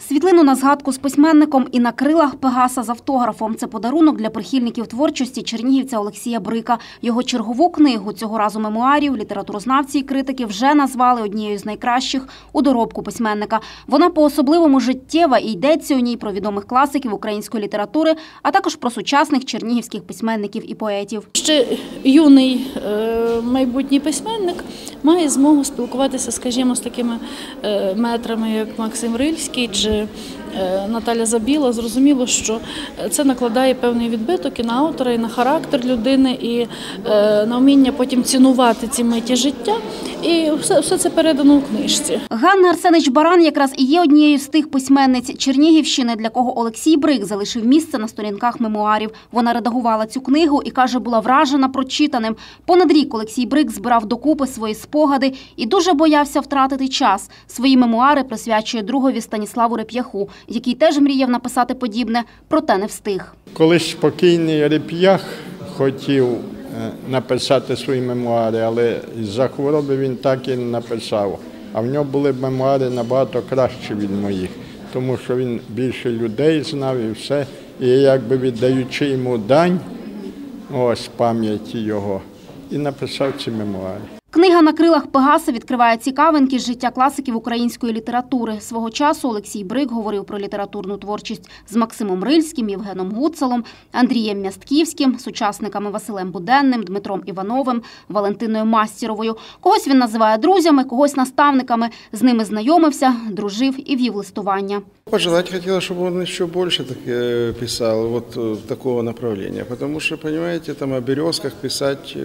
Світлину на згадку з письменником і на крилах Пегаса з автографом. Це подарунок для прихильників творчості чернігівця Олексія Брика. Його чергову книгу, цього разу мемуарів, літературознавці і критики вже назвали однією з найкращих у доробку письменника. Вона по-особливому життєва і йдеться у ній про відомих класиків української літератури, а також про сучасних чернігівських письменників і поетів. Ще юний майбутній письменник має змогу спілкуватися, скажімо, з такими метрами, як Максим Рильський чи Наталя Забіла. Зрозуміло, що це накладає певний відбиток і на автора, і на характер людини, і на вміння потім цінувати ці миті життя. І все це передано у книжці. Ганна Арсенич-Баран якраз і є однією з тих письменниць Чернігівщини, для кого Олексій Брик залишив місце на сторінках мемуарів. Вона редагувала цю книгу і, каже, була вражена прочитаним. Понад рік Олексій Брик збирав докупи свої спогади і дуже боявся втратити час. Свої мемуари присвячує другові Станіславу Реп'яху, який теж мріяв написати подібне, проте не встиг. Колись покійний Реп'ях хотів написати свої мемуари, але з-за хвороби він так і не написав. А в нього були мемуари набагато кращі від моїх, тому що він більше людей знав і все. І якби віддаючи йому дань, ось пам'яті його, і написав ці мемуари. Книга «На крилах Пегаса» відкриває цікавинки з життя класиків української літератури. Свого часу Олексій Брик говорив про літературну творчість з Максимом Рильським, Євгеном Гуцалом, Андрієм Мястківським, сучасниками Василем Буденним, Дмитром Івановим, Валентиною Мастіровою. Когось він називає друзями, когось наставниками. З ними знайомився, дружив і вів листування. Пожелать хотела, чтобы он еще больше писал вот такого направления, потому что, понимаете, там о березках писать,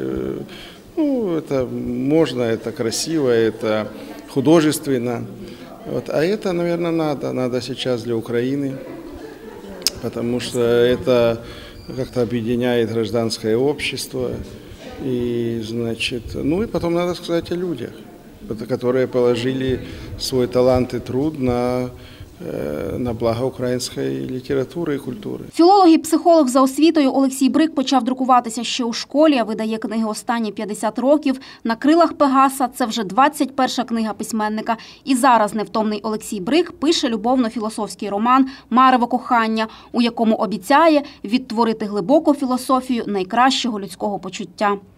это можно, это красиво, это художественно, а это, наверное, надо сейчас для Украины, потому что это как-то объединяет гражданское общество, и, значит, и потом надо сказать о людях, которые положили свой талант и труд на благо української літератури і культури. Філолог і психолог за освітою Олексій Брик почав друкуватися ще у школі, а видає книги останні 50 років. «На крилах Пегаса» – це вже 21-ша книга письменника. І зараз невтомний Олексій Брик пише любовно-філософський роман «Марево кохання», у якому обіцяє відтворити глибоку філософію найкращого людського почуття.